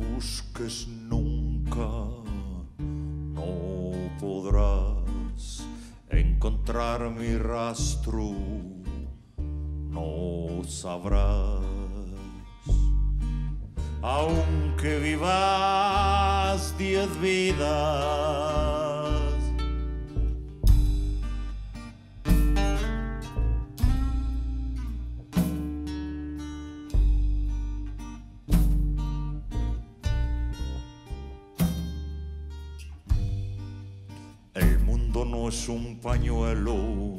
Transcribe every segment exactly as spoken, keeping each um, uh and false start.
busques nunca, no podrás encontrar mi rastro, no sabrás, aunque vivas diez vidas. El mundo no es un pañuelo,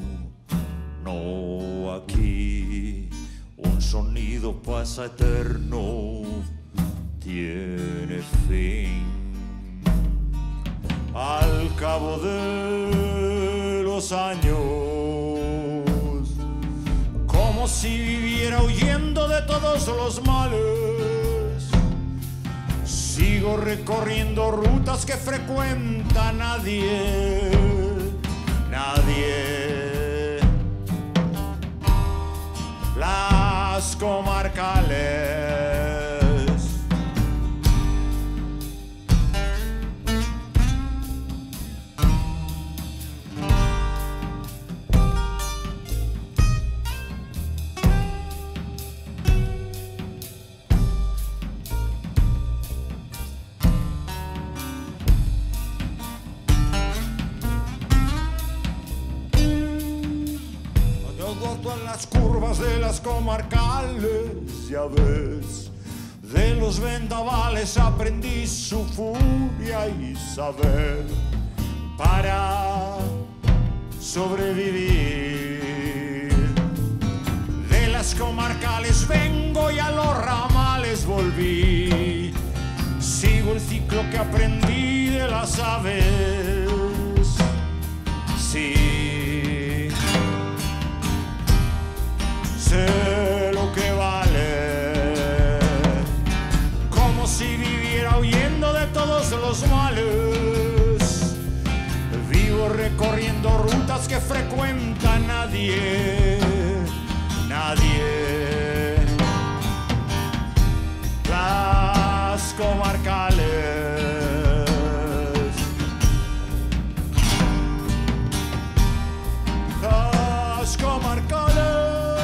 no aquí. Un sonido pasa eterno, tiene fin. Al cabo de los años, como si viviera huyendo de todos los males, sigo recorriendo rutas que frecuenta nadie, nadie. Las comarcales. En las curvas de las comarcales, ya ves, de los vendavales aprendí su furia y saber para sobrevivir. De las comarcales vengo y a los ramales volví, sigo el ciclo que aprendí de las aves. Sí, sé lo que vale, como si viviera huyendo de todos los males. Vivo recorriendo rutas que frecuenta nadie, nadie. Las comarcales. Las comarcales.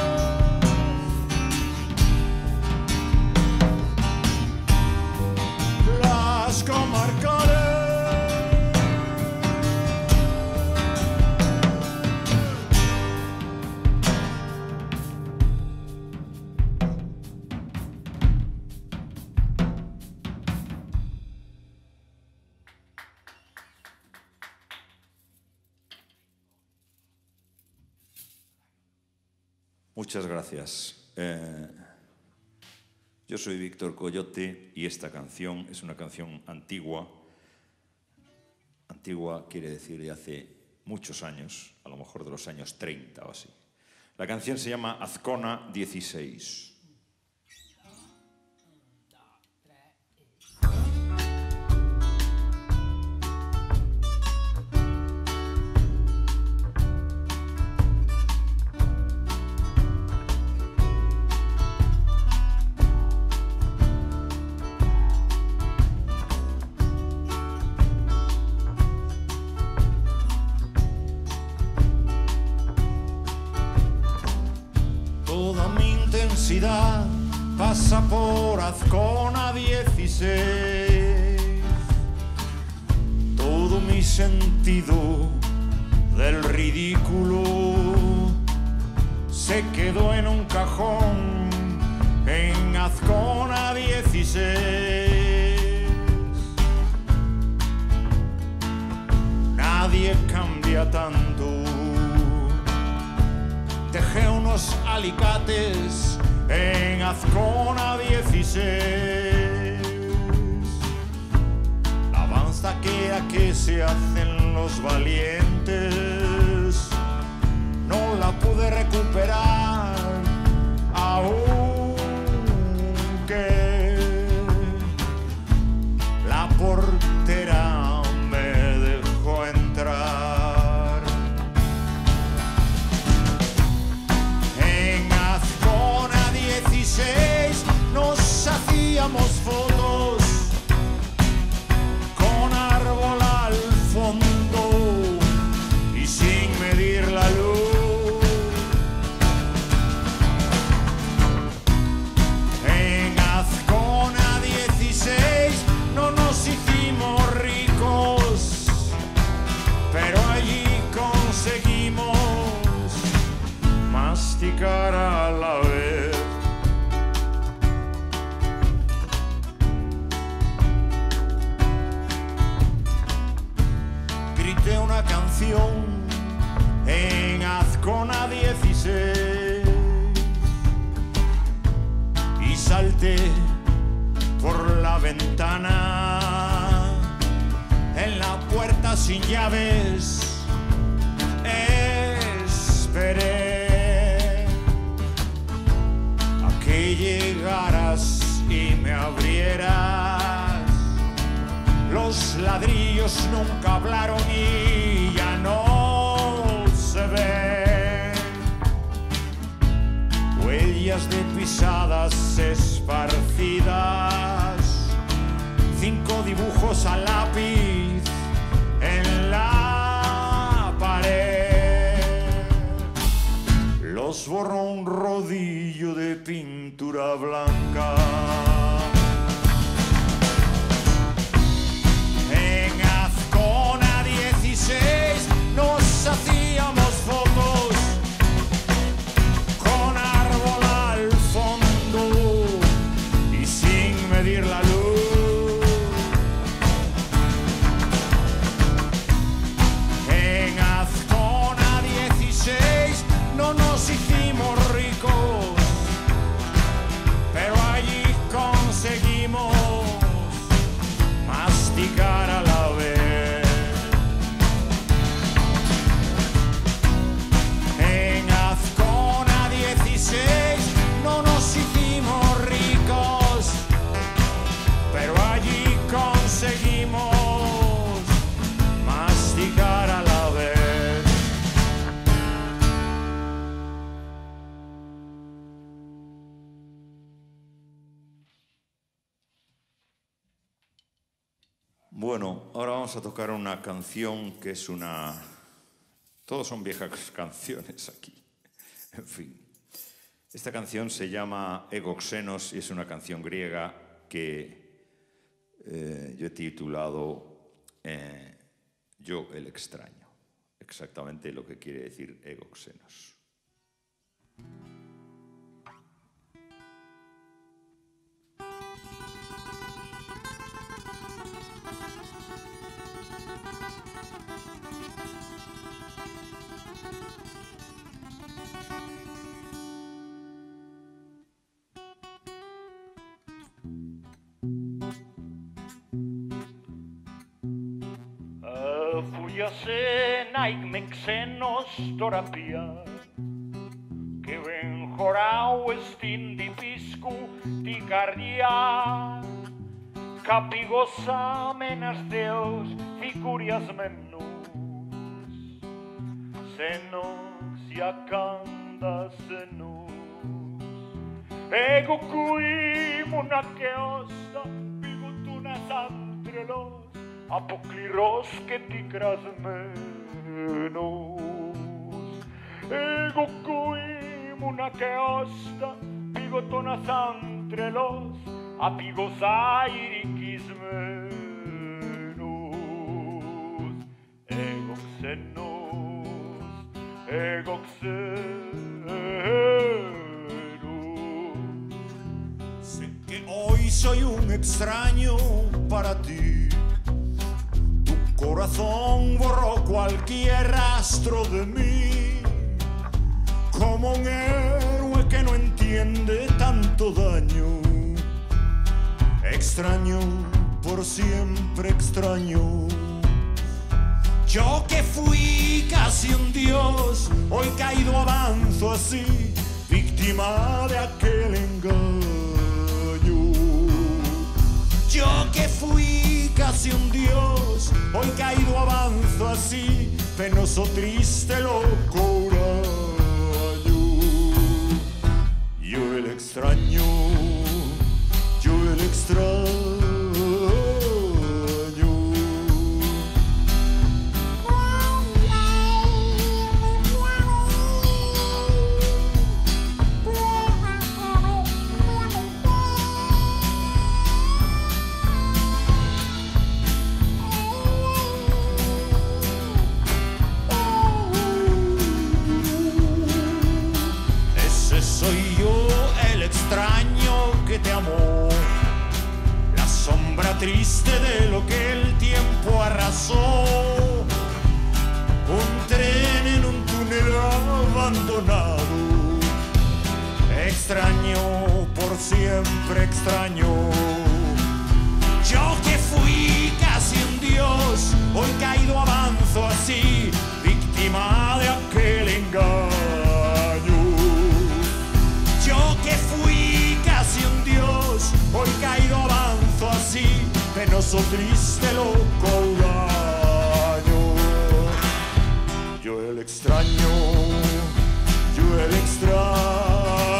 Muchas gracias. Eh, yo soy Víctor Coyote y esta canción es una canción antigua. Antigua quiere decir de hace muchos años, a lo mejor de los años treinta o así. La canción se llama Azcona dieciséis. Pasa por Azcona dieciséis. Todo mi sentido del ridículo se quedó en un cajón en Azcona dieciséis. Nadie cambia tanto. Dejé unos alicates en Azcona dieciséis. La avanza que a que se hacen los valientes no la pude recuperar, aunque la portera me dejó entrar. En Azcona dieciséis nos hacíamos fotos canción en Azcona dieciséis y salté por la ventana en la puerta sin llaves. Esperé a que llegaras y me abrieras. Los ladrillos nunca hablaron y ya no se ven huellas de pisadas esparcidas, cinco dibujos a lápiz en la pared. Los borró un rodillo de pintura blanca. En Azcona dieciséis nos hacíamos fotos con árbol al fondo y sin medir la luz. En Azcona dieciséis no nos hicimos ricos, pero allí conseguimos masticar a la vez. En Azcona dieciséis no nos hicimos ricos, pero allí conseguimos masticar a la vez. Bueno, ahora vamos a tocar una canción que es una... Todos son viejas canciones aquí. En fin. Esta canción se llama Egoxenos y es una canción griega que eh, yo he titulado eh, Yo el extraño. Exactamente lo que quiere decir Egoxenos. Φούγιασε να είμαι ξένος τώρα πια και δεν χωράω στην τυπίσκου την καρδιά. Καπηγώσα με ένας θεός θικουριασμένος σένος για κάντα σένος. Εγώ που ήμουνα και ώστα πήγω του να σαν τρελός αποκληρός και τικρασμένος. Εγώ που ήμουνα και ώστα πήγω το να σαν τρελός απήγωσα ηρικισμένος. Εγώ ξένος, εγώ ξένος. Sé que hoy soy un extraño para ti. Corazón borró cualquier rastro de mí, como un héroe que no entiende tanto daño. Extraño, por siempre extraño. Yo que fui casi un dios, hoy caído avanzo así, víctima de aquel engaño. Yo que fui casi un dios, hoy caído avanzo así, penoso, triste, loco, huraño. Yo el extraño, yo el extraño. Soy yo el extraño que te amó, la sombra triste de lo que el tiempo arrasó. un tren en un túnel abandonado. Extraño, por siempre extraño. Yo que fui casi un dios, hoy caído avanzo así, víctima de aquel engaño. Yo que fui casi un dios, hoy caído avanzo así, penoso, triste, loco, huraño. Yo el extraño, yo el extraño.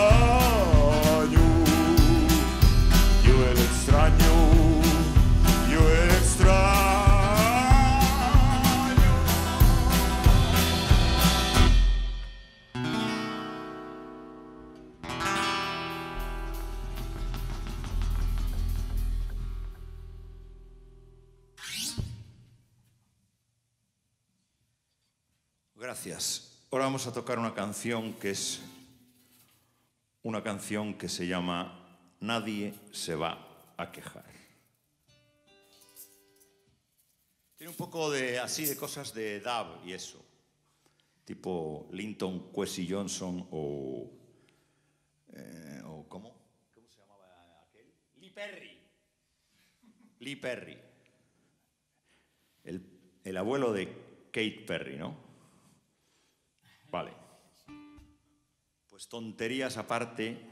Gracias. Ahora vamos a tocar una canción que es una canción que se llama Nadie se va a quejar. Tiene un poco de así de cosas de dub y eso, tipo Linton Kwesi Johnson o eh, o ¿cómo? ¿Cómo se llamaba aquel? Lee Perry. Lee Perry. El, el abuelo de Kate Perry, ¿no? Vale. Pues tonterías aparte.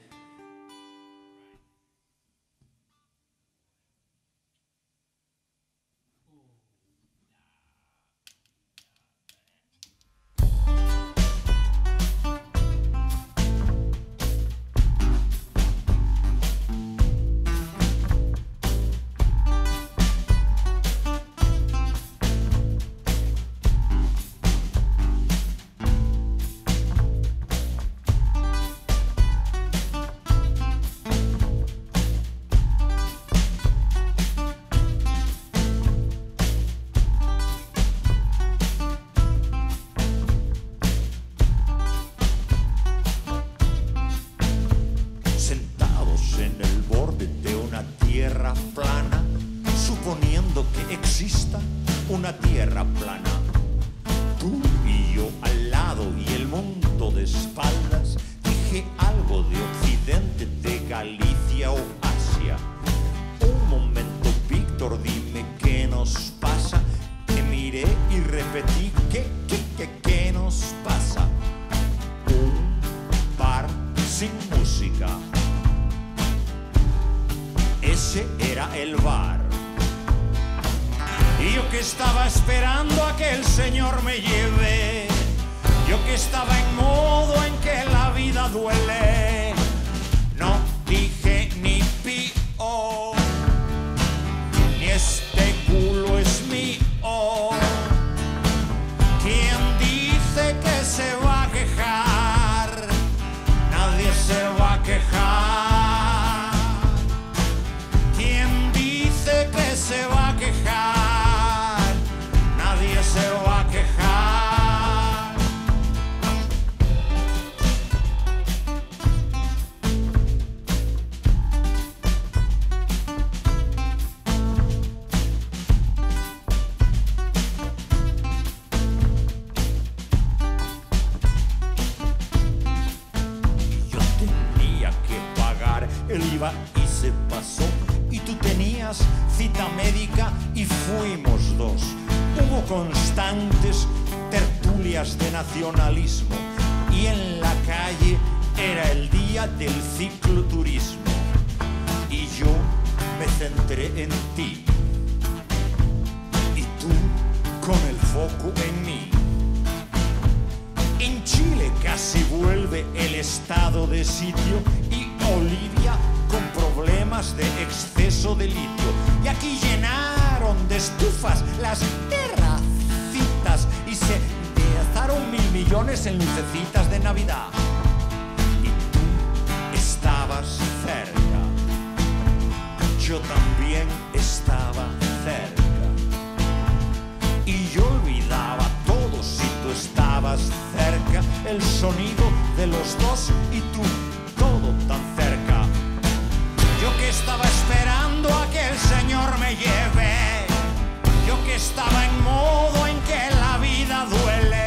Estaba en modo en que la vida duele.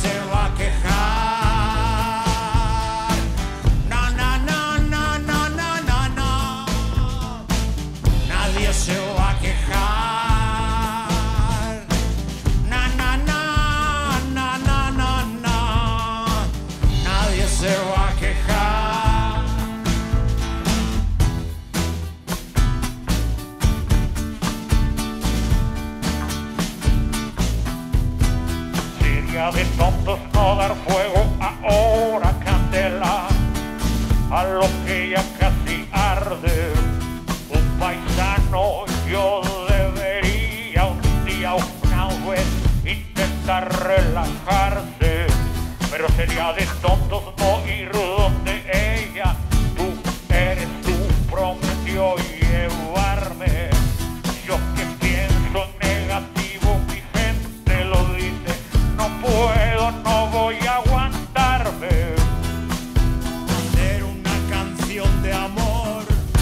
se va a quejar. Na, na, na, na, na, na, na, na. Nadie se va a quejar. Na, na, na, na, na, na, na. Nadie se va a quejar. Sería de tontos no dar fuego ahora, candela, a lo que ya casi arde. Un paisano, yo debería un día, una vez, intentar relajarse, pero sería de tontos no ir donde ella, tú eres, tú prometió llevarme. Yo que pienso negativo, mi gente lo dice, no puedo, no voy a aguantarme. Hacer una canción de amor,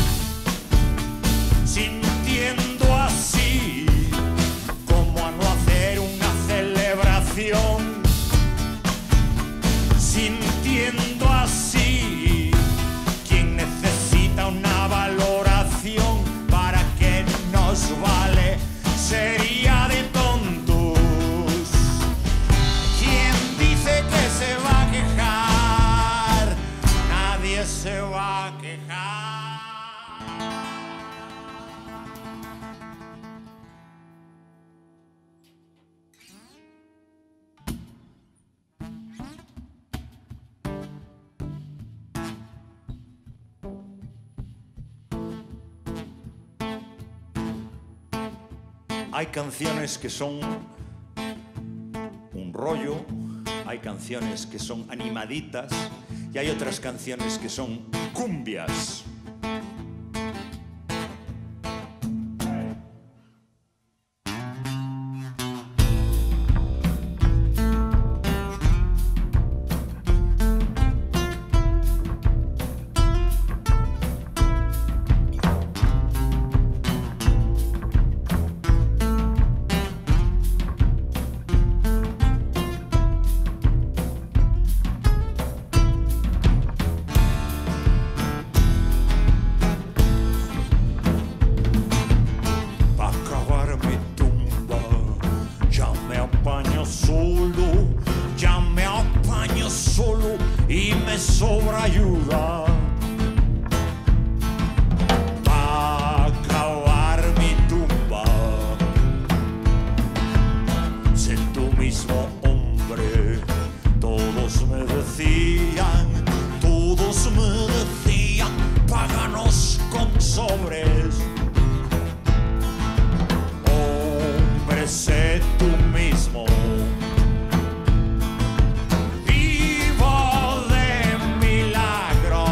sintiendo así, como a no hacer una celebración, sintiendo así, quien necesita una valoración, para qué nos vale, sería de tontos. Quien dice que se va a quejar, nadie se va a quejar. Hay canciones que son un rollo, hay canciones que son animaditas y hay otras canciones que son cumbias. Y me sobra ayuda para acabar mi tumba. Sé tú mismo, hombre. Todos me decían, todos me decían, páganos con sobres. Hombre, sé tú mismo. Vivo de milagro.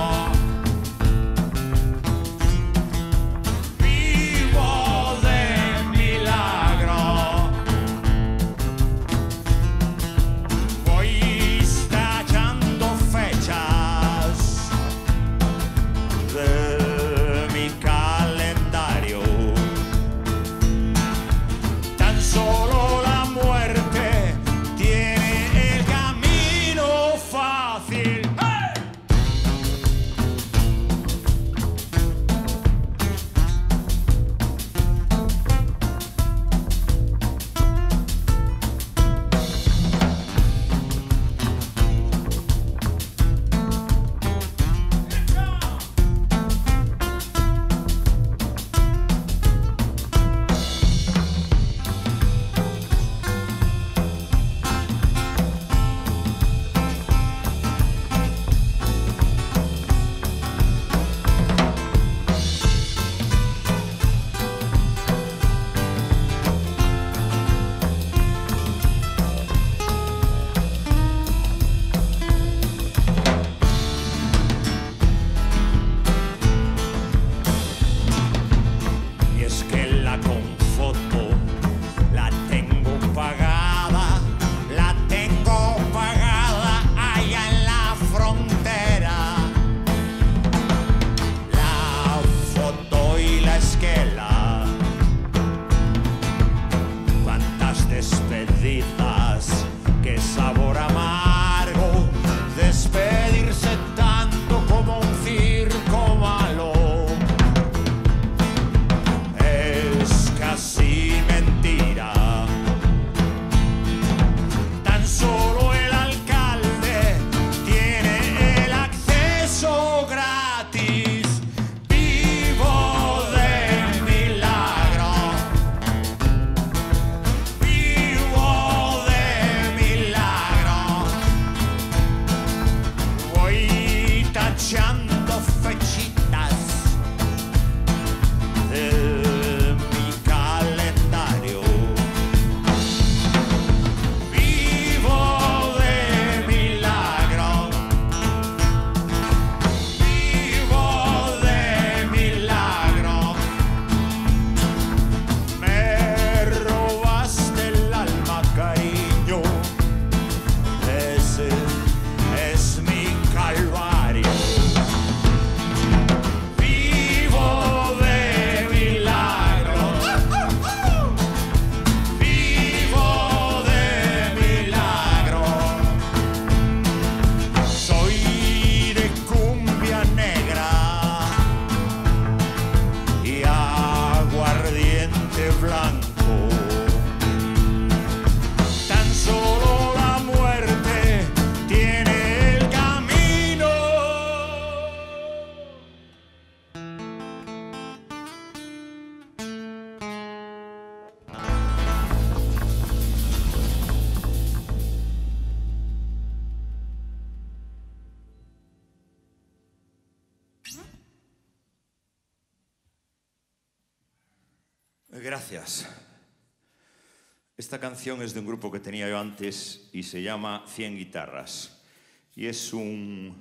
Gracias. Esta canción es de un grupo que tenía yo antes y se llama Cien Guitarras. Y es un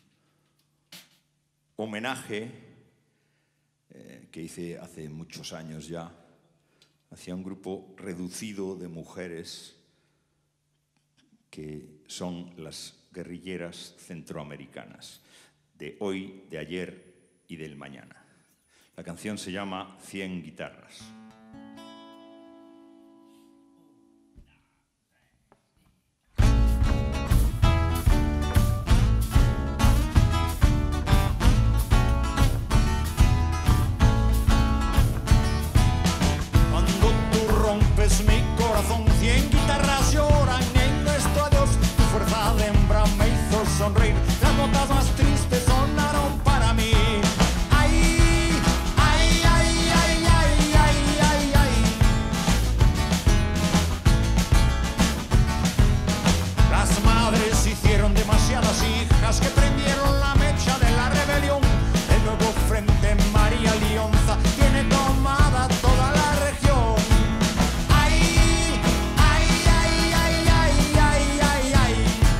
homenaje eh, que hice hace muchos años ya hacia un grupo reducido de mujeres que son las guerrilleras centroamericanas, de hoy, de ayer y del mañana. La canción se llama Cien Guitarras. Cuando tú rompes mi corazón, cien guitarras lloran en nuestro adiós. Tu fuerza de hembra me hizo sonreír, las notas más tristes sonaron para mí. Hicieron demasiadas hijas que prendieron la mecha de la rebelión. El nuevo frente María Lionza tiene tomada toda la región. Ay, ay, ay, ay, ay, ay, ay, ay.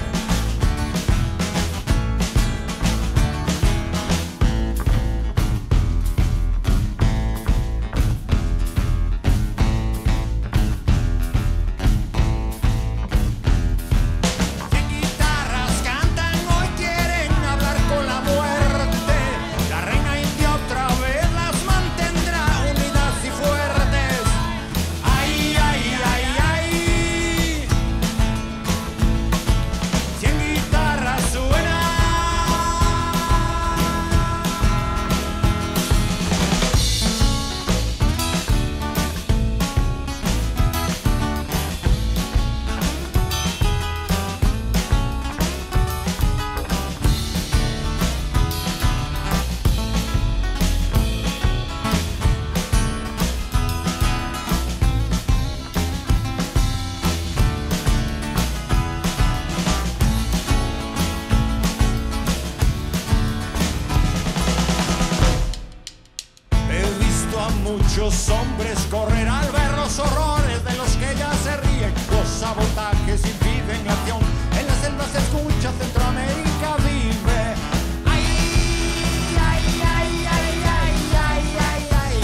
Muchos hombres correr al ver los horrores de los que ya se ríen. Los sabotajes impiden la acción. En la selva se escucha, Centroamérica vive. Ay, ay, ay, ay, ay, ay, ay, ay.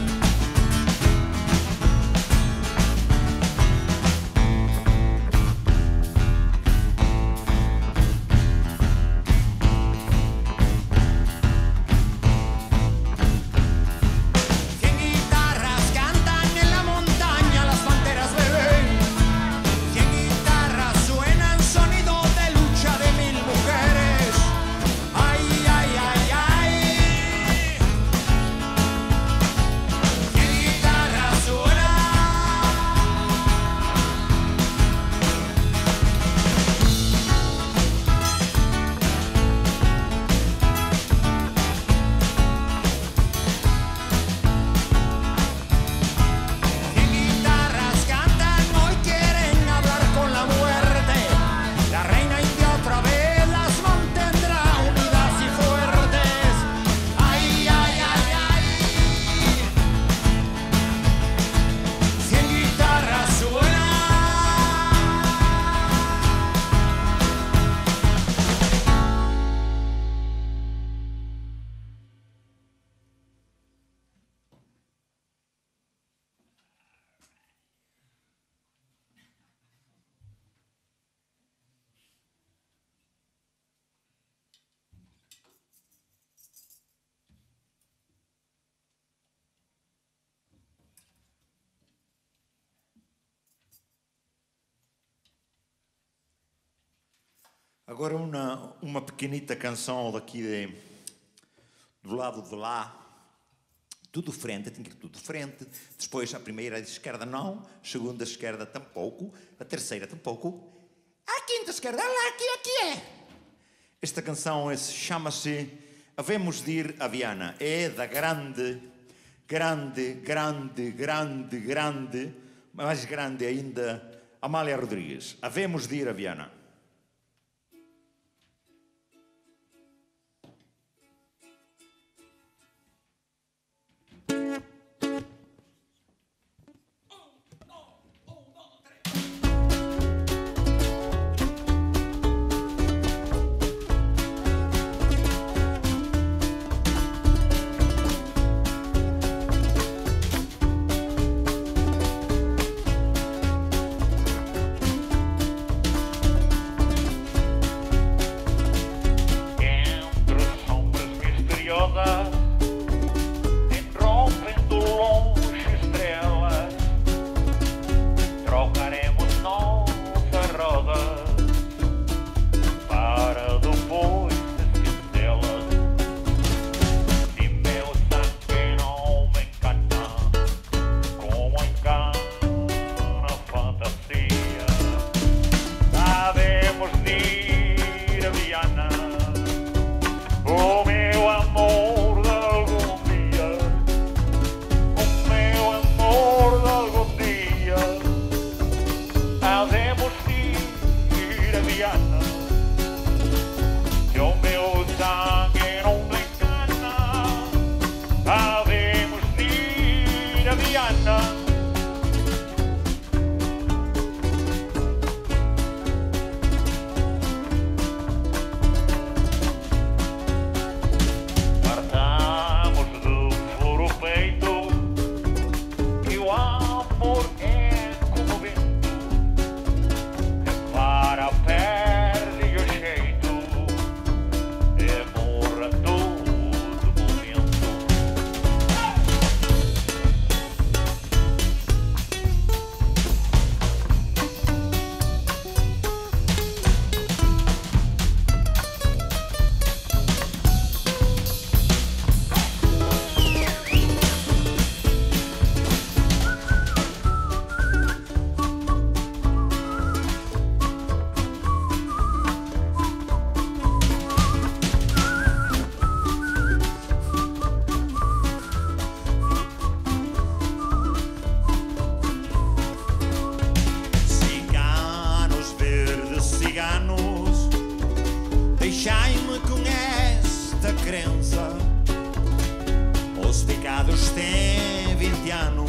Agora uma, uma pequenita canção daqui de, do lado de lá, tudo frente, tem que ir tudo frente, depois a primeira esquerda não, a segunda esquerda tampouco, a terceira tampouco, a quinta esquerda, lá, aqui, aqui é. Esta canção é, chama-se Havemos de ir a Viana, é da grande, grande, grande, grande, grande, mais grande ainda, Amália Rodrigues. Havemos de ir a Viana. deixai-me com esta crença. Os pecados têm vinte anos,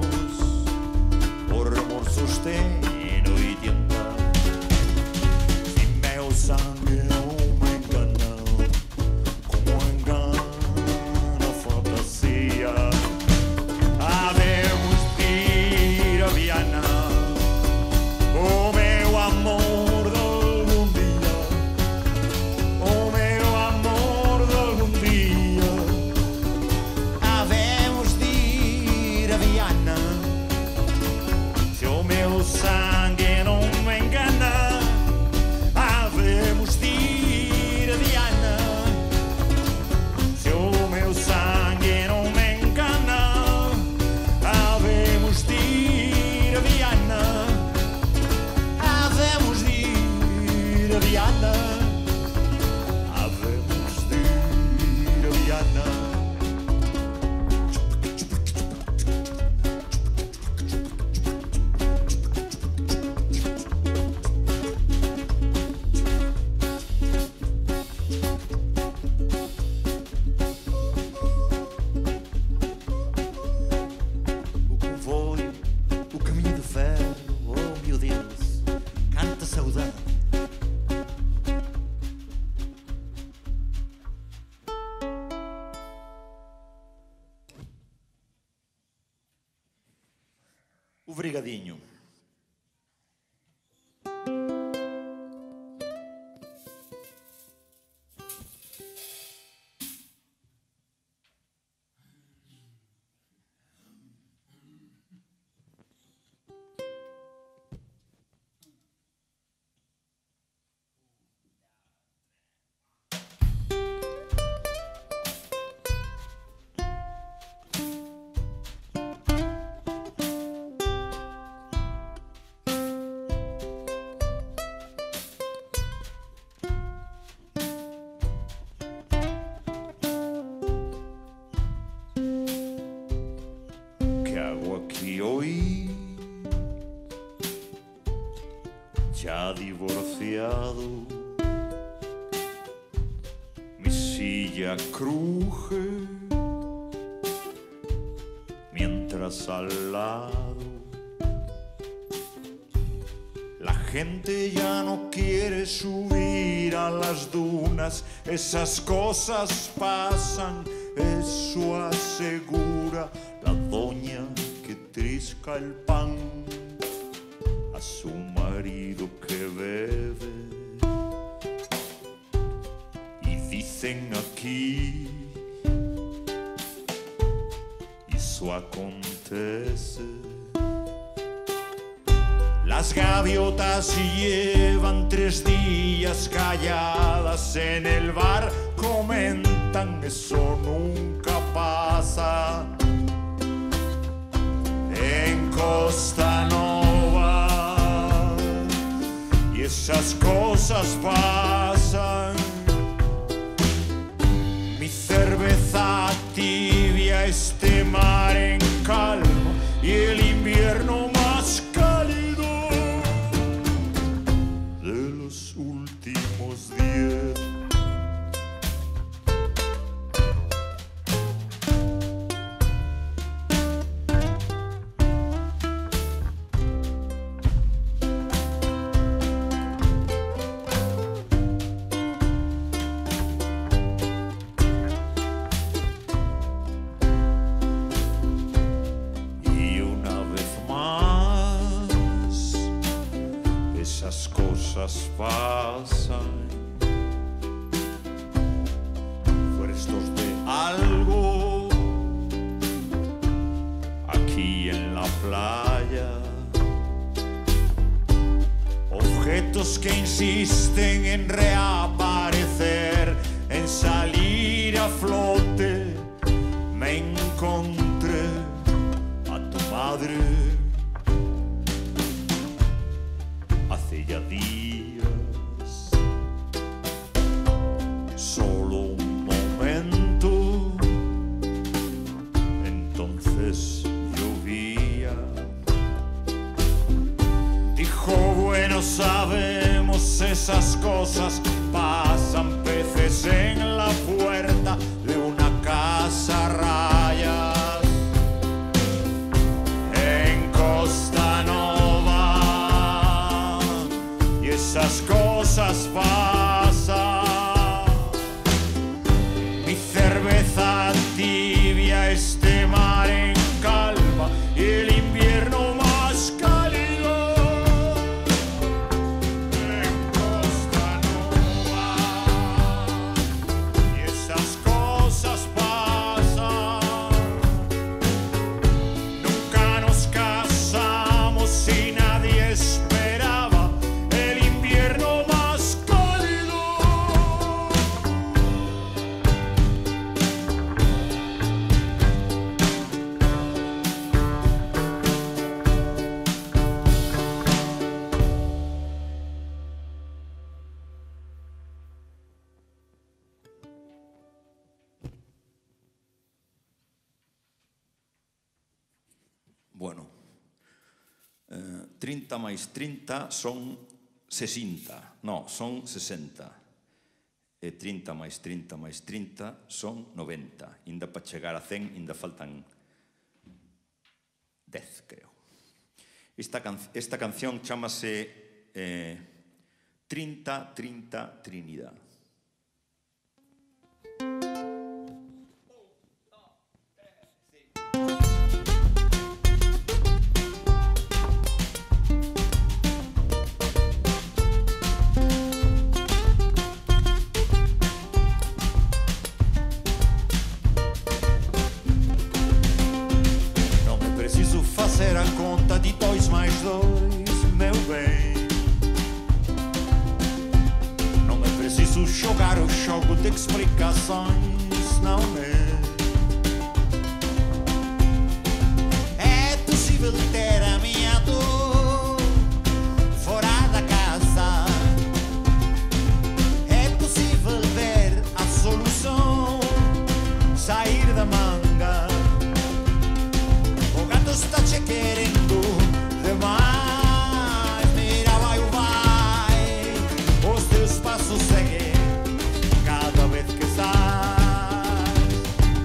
os remorsos têm oitenta. Se meu sangue não me engana, como engana a fantasia, havemos de ir a Viana. O meu amor de algum dia, o meu amor de algum dia, havemos de ir a Viana. Se o meu sangue não me engana, havemos de ir a Viana. Se o meu sangue não me engana, havemos de ir a Viana. Havemos de ir a Viana. Havemos de ir a Viana. O comboio, o caminho de ferro, oh meu Deus, canta saudade. O Brigadinho. Que hago aquí hoy? Ya divorciado, mi silla cruje mientras al lado la gente ya no quiere subir a las dunas. Esas cosas pasan, eso asegura la doña que trisca el pan a su marido que bebe. Y dicen aquí, eso acontece. Las gaviotas llevan tres días calladas en el bar, comentan, eso nunca pasa en Costa Nova. Y esas cosas pasan. Mi cerveza tibia, este mar en calma y el invierno más cálido de los últimos diez. Esas cosas pasan, restos de algo aquí en la playa, objetos que insisten en reaparecer, en salir a flote. Me encontré a tu madre hace ya días, solo un momento, entonces llovía. Dijo, bueno, sabemos, esas cosas pasan, vives en la puerta de una casa a rayas en Costa Nova y esas cosas pasan. Mi cerveza tibia, este mar en calma y el invierno más cálido en Costa Nova y esas cosas pasan. Nunca nos casamos y nadie esperaba el invierno más cálido. Bueno, eh, trinta máis trinta son sesenta, no, son sesenta. E trinta máis trinta máis trinta son noventa. Inda para chegar a cen, inda faltan dez, creo. Esta, can esta canción chamase eh, trinta, trinta, Trinidad. Fazer a conta de dois mais dois, meu bem. Não é preciso jogar o jogo de explicações, não é? É possível ter a minha dor fora da casa. É possível ver a solução sair da manga. Está te querendo demais. Mira, vai, vai. Os teus passos seguem cada vez que estás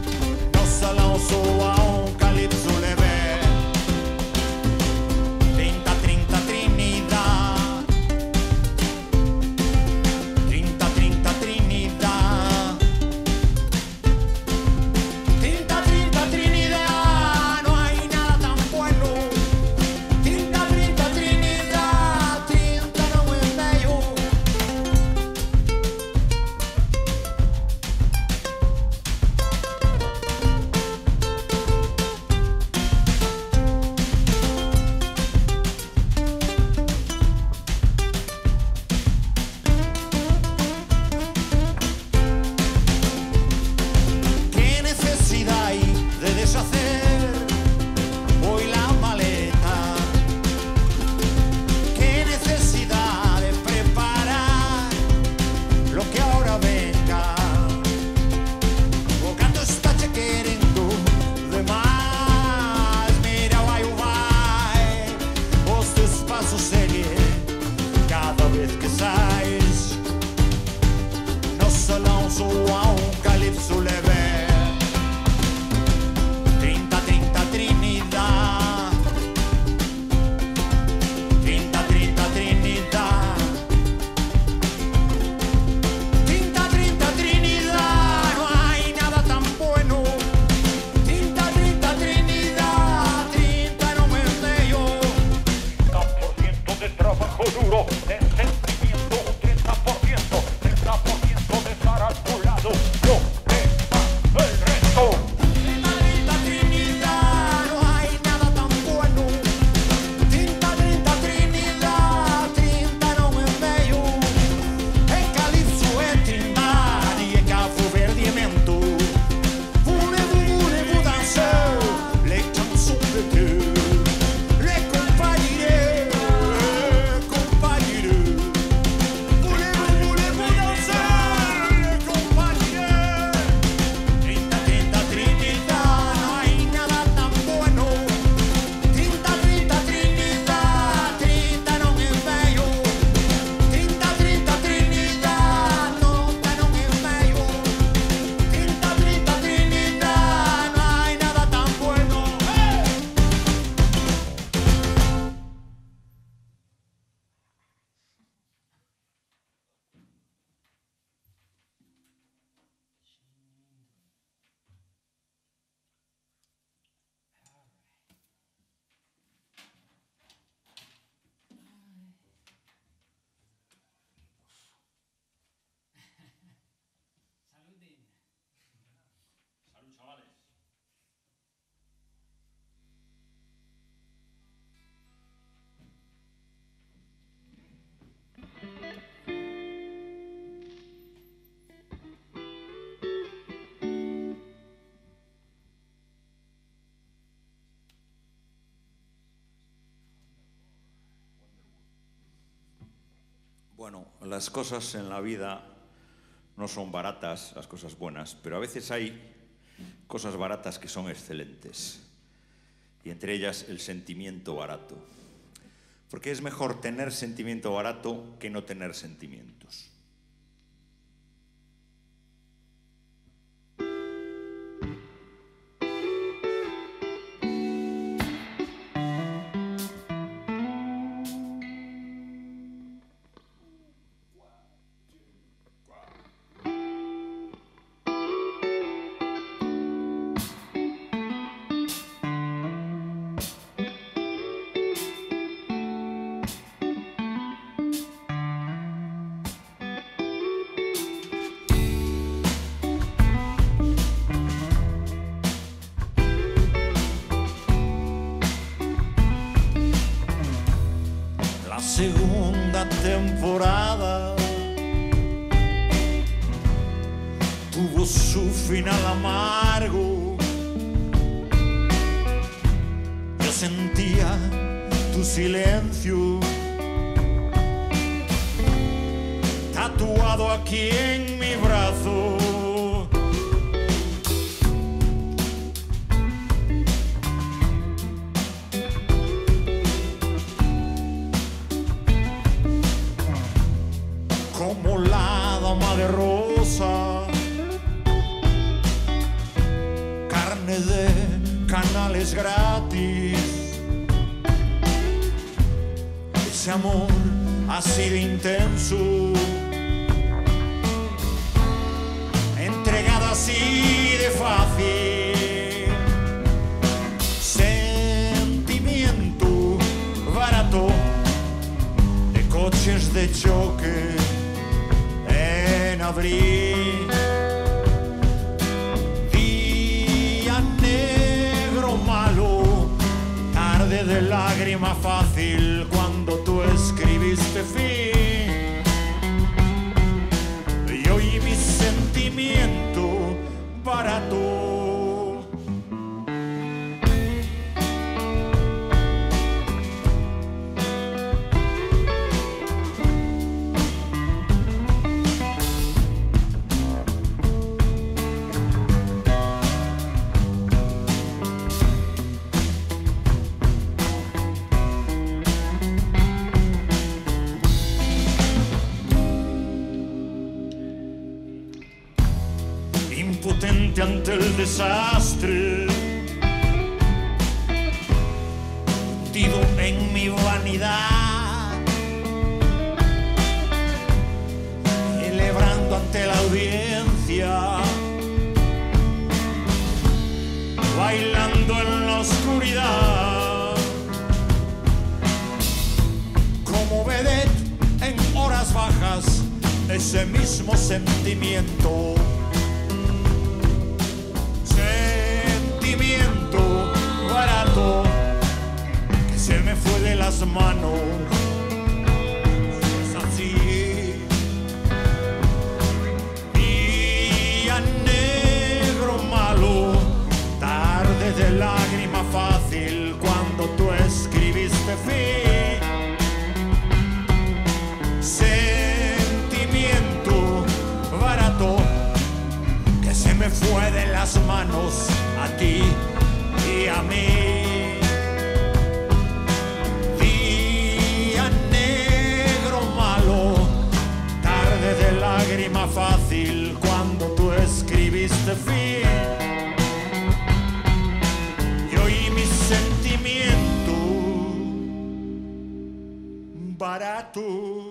Bueno, las cosas en la vida no son baratas, las cosas buenas, pero a veces hay cosas baratas que son excelentes. Y entre ellas el sentimiento barato. Porque es mejor tener sentimiento barato que no tener sentimientos. Segunda temporada tuvo su final amargo. Yo sentía tu silencio tatuado aquí en mi brazo. Como la dama de rosa, carne de canales gratis. Ese amor así de intenso, entregado así de fácil. Sentimiento barato de coches de choque en abril, día negro malo, tarde de lágrima fácil cuando tú escribiste fin. Y hoy mi sentimiento barato. Impotente ante el desastre, hundido en mi vanidad, celebrando ante la audiencia, bailando en la oscuridad, como vedette en horas bajas, ese mismo sentimiento. Sentimiento barato que se me fue de las manos. Es así. Día negro malo, tarde de lágrima fácil cuando tú escribiste fin. Sentimiento barato que se me fue de las manos a ti y a mí. Día negro malo, tarde de lágrima fácil cuando tú escribiste fin. Y hoy mi sentimiento barato.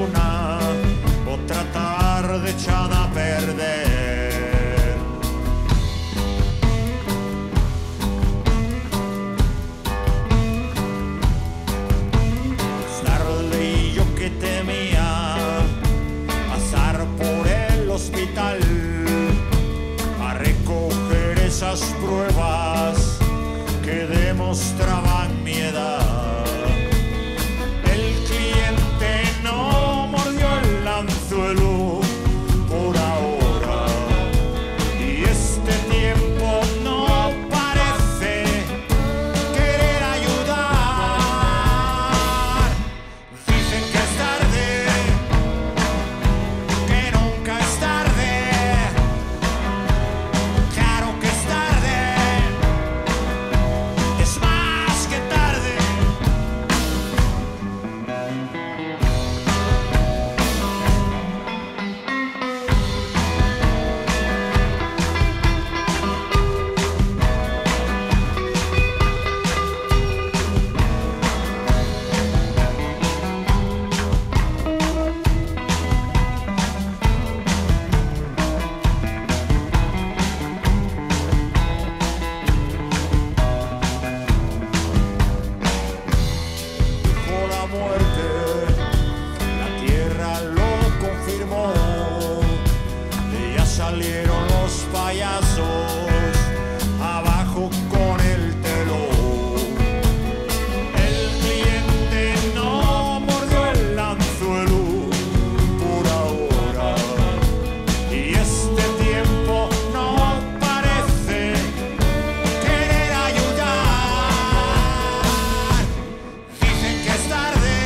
una o tratar de echada a perder. Es tarde y yo que temía pasar por el hospital a recoger esas pruebas que demostraban mi edad. El cliente no mordió el anzuelo por ahora y este tiempo no parece querer ayudar. Dicen que es tarde, que nunca es tarde. Claro que es tarde, es más que tarde. Dijo la muerte, la tierra lo confirmó, y ya salieron los payasos abajo con el telón. El cliente no mordió el anzuelo por ahora y este tiempo no parece querer ayudar. Dicen que es tarde,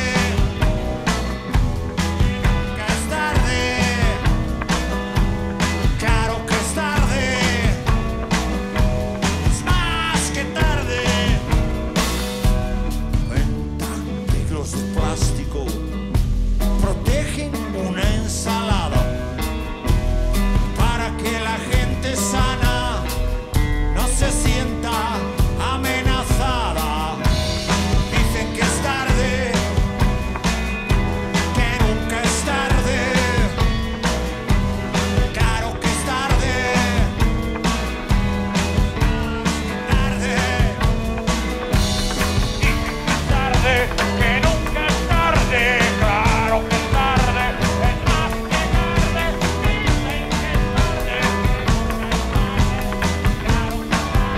que es tarde. Claro que es tarde, es más que tarde. Ventantiglos de plástico protegen una ensalada para que la gente sana no se sienta amenazada. Dicen que es tarde, que nunca es tarde. Claro que es tarde, tarde. Tarde, que nunca es tarde, claro que es tarde, es más que tarde, dicen que es tarde, claro que es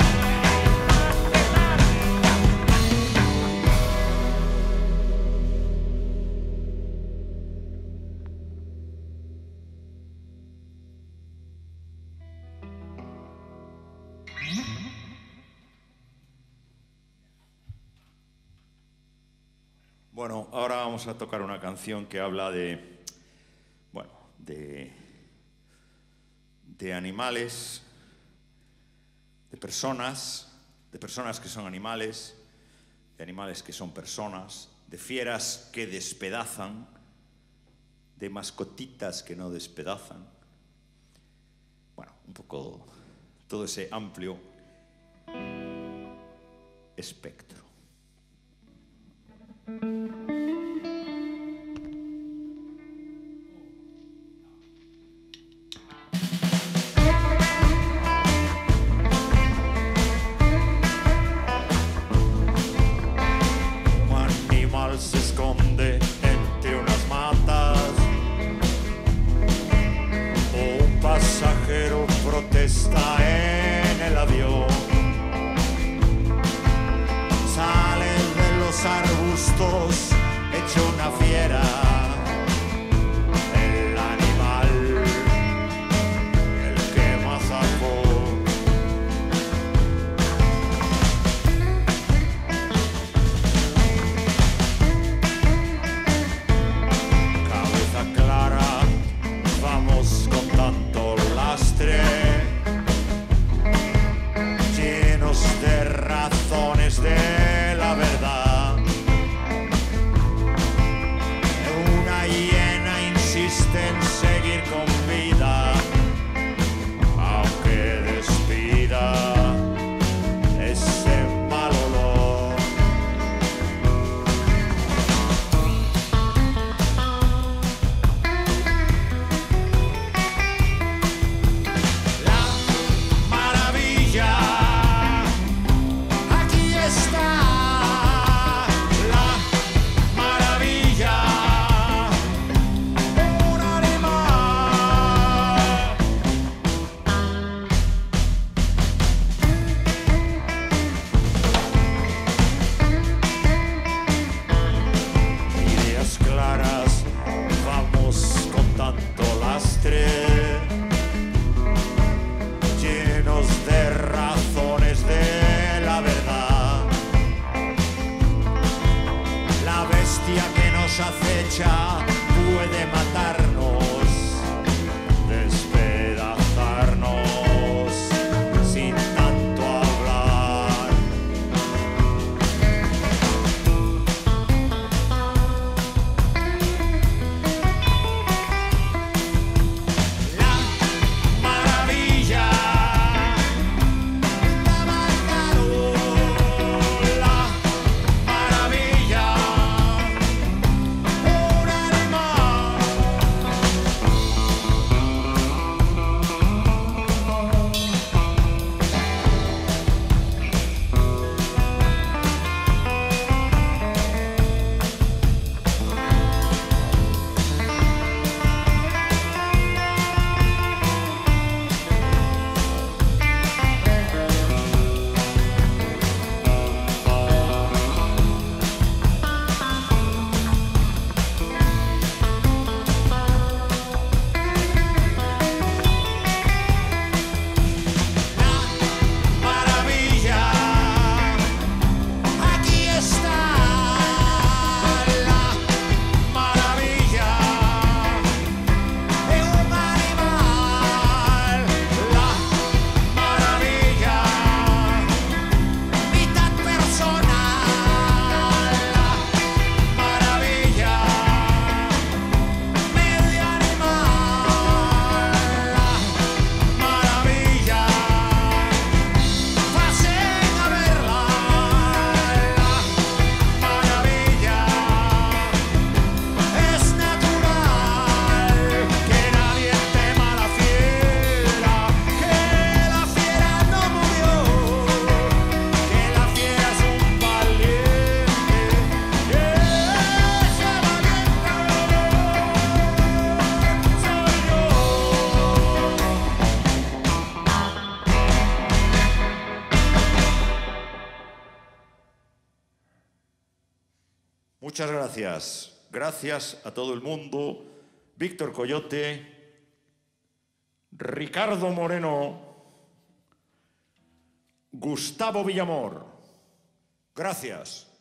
Bueno, ahora vamos a tocar una canción que habla de, bueno, de, de animales, de personas, de personas que son animales, de animales que son personas, de fieras que despedazan, de mascotitas que no despedazan. Bueno, un poco todo ese amplio espectro. Un animal se esconde entre unas matas, o un pasajero protesta en el avión. Salen de los arbustos Muchas gracias. Gracias a todo el mundo. Víctor Coyote, Ricardo Moreno, Gustavo Villamor. Gracias.